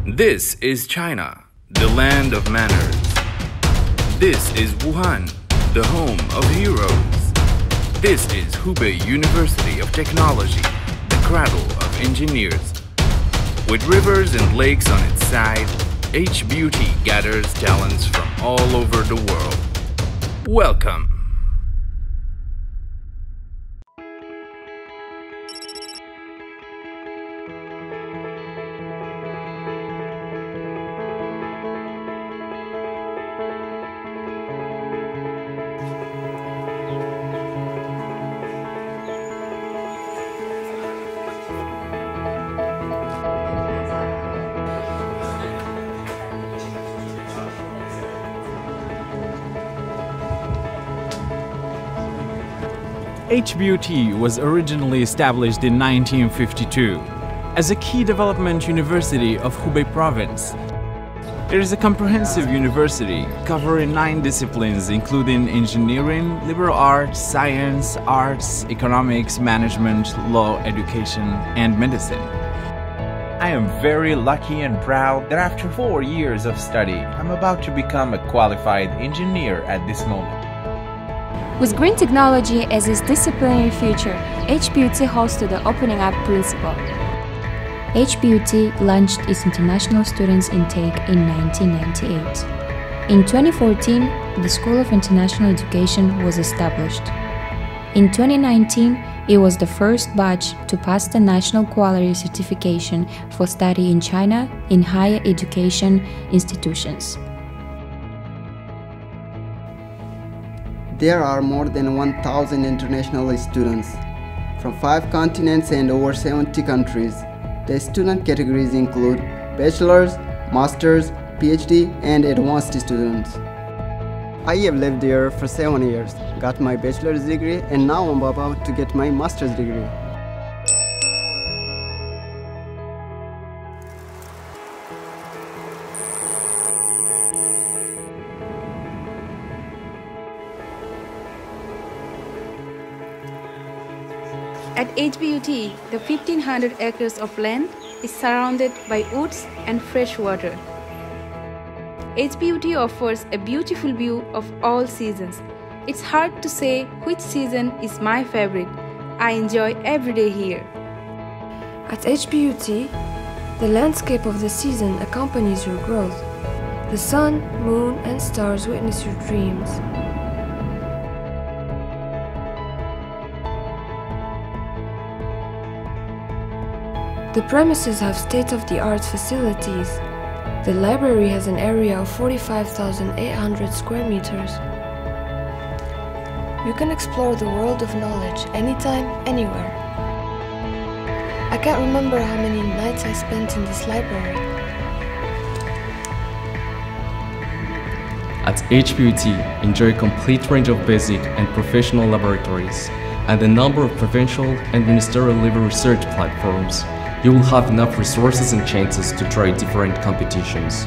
This is China, the land of manners. This is Wuhan, the home of heroes. This is Hubei University of Technology, the cradle of engineers. With rivers and lakes on its side, HBUT gathers talents from all over the world. Welcome! HBUT was originally established in 1952 as a key development university of Hubei Province. It is a comprehensive university covering 9 disciplines including engineering, liberal arts, science, arts, economics, management, law, education, and medicine. I am very lucky and proud that after 4 years of study, I'm about to become a qualified engineer at this moment. With green technology as its disciplinary feature, HBUT hosted the opening up principle. HBUT launched its international students intake in 1998. In 2014, the School of International Education was established. In 2019, it was the first batch to pass the National Quality Certification for study in China in higher education institutions. There are more than 1,000 international students from 5 continents and over 70 countries. The student categories include bachelor's, master's, PhD, and advanced students. I have lived there for 7 years, got my bachelor's degree, and now I'm about to get my master's degree. At HBUT, the 1,500 acres of land is surrounded by woods and fresh water. HBUT offers a beautiful view of all seasons. It's hard to say which season is my favorite. I enjoy every day here. At HBUT, the landscape of the season accompanies your growth. The sun, moon, and stars witness your dreams. The premises have state-of-the-art facilities. The library has an area of 45,800 square meters. You can explore the world of knowledge anytime, anywhere. I can't remember how many nights I spent in this library. At HBUT, enjoy a complete range of basic and professional laboratories and a number of provincial and ministerial level research platforms. You will have enough resources and chances to try different competitions.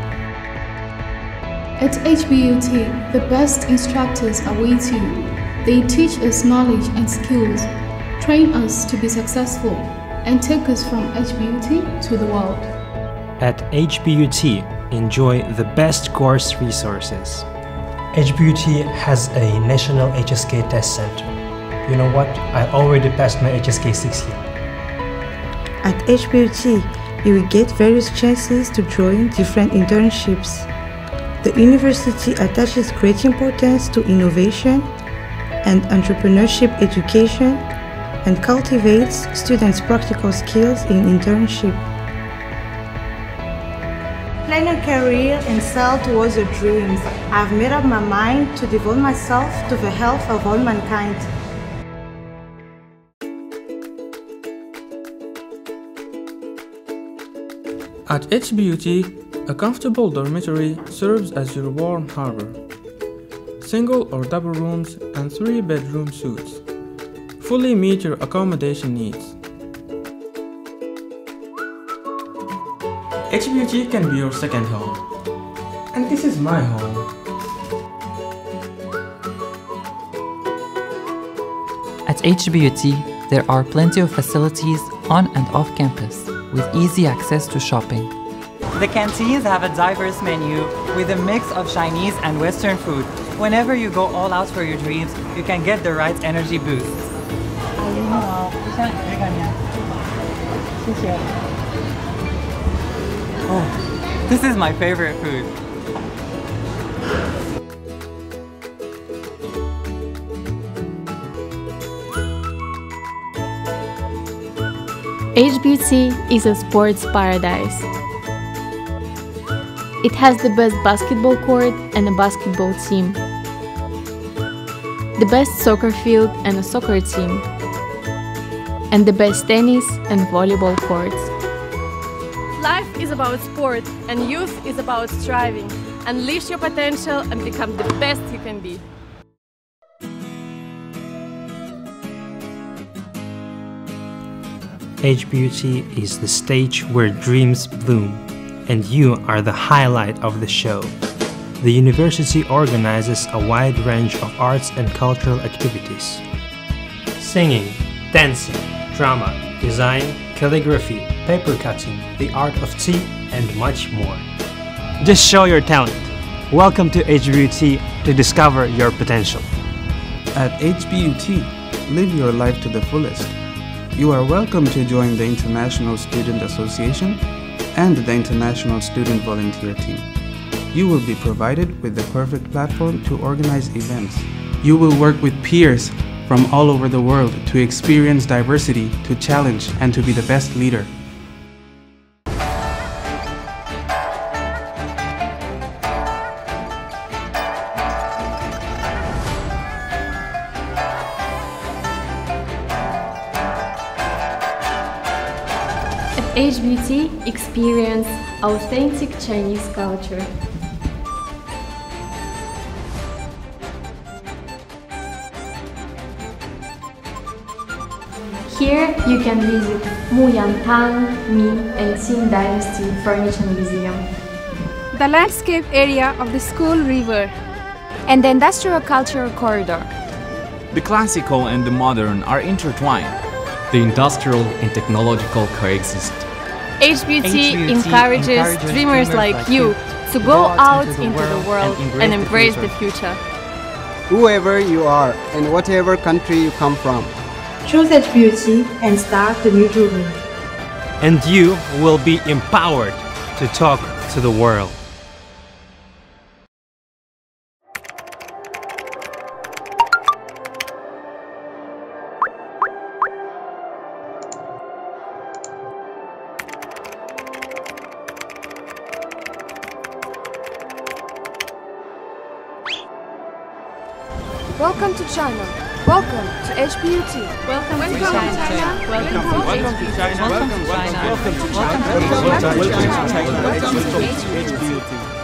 At HBUT, the best instructors await you. They teach us knowledge and skills, train us to be successful, and take us from HBUT to the world. At HBUT, enjoy the best course resources. HBUT has a national HSK test center. You know what? I already passed my HSK 6 year. At HBUT, you will get various chances to join different internships. The university attaches great importance to innovation and entrepreneurship education and cultivates students' practical skills in internship. Plan a career and sail towards your dreams. I've made up my mind to devote myself to the health of all mankind. At HBUT, a comfortable dormitory serves as your warm harbor. Single or double rooms and 3-bedroom suites fully meet your accommodation needs. HBUT can be your second home, and this is my home. At HBUT, there are plenty of facilities on and off campus, with easy access to shopping. The canteens have a diverse menu with a mix of Chinese and Western food. Whenever you go all out for your dreams, you can get the right energy boost. Oh, this is my favorite food. HBUT is a sports paradise. It has the best basketball court and a basketball team, the best soccer field and a soccer team, and the best tennis and volleyball courts. Life is about sport, and youth is about striving. Unleash your potential and become the best you can be. HBUT is the stage where dreams bloom, and you are the highlight of the show. The university organizes a wide range of arts and cultural activities. Singing, dancing, drama, design, calligraphy, paper cutting, the art of tea, and much more. Just show your talent. Welcome to HBUT to discover your potential. At HBUT, live your life to the fullest. You are welcome to join the International Student Association and the International Student Volunteer Team. You will be provided with the perfect platform to organize events. You will work with peers from all over the world to experience diversity, to challenge, and to be the best leader. At HBUT, experience authentic Chinese culture. Here you can visit Muyantang, Ming and Qing Dynasty Furniture Museum, the landscape area of the school river, and the industrial cultural corridor. The classical and the modern are intertwined. The industrial and technological coexist. HBUT encourages dreamers like you to go out into the world and embrace the future. Whoever you are and whatever country you come from, choose HBUT and start the new journey. And you will be empowered to talk to the world. Welcome to China. Welcome to HBUT. Welcome to China. Welcome to China. Welcome to China. Welcome to China. Welcome to HBUT.